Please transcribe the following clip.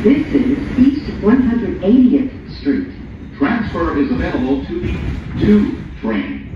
This is East 180th Street. Transfer is available to the 2 train.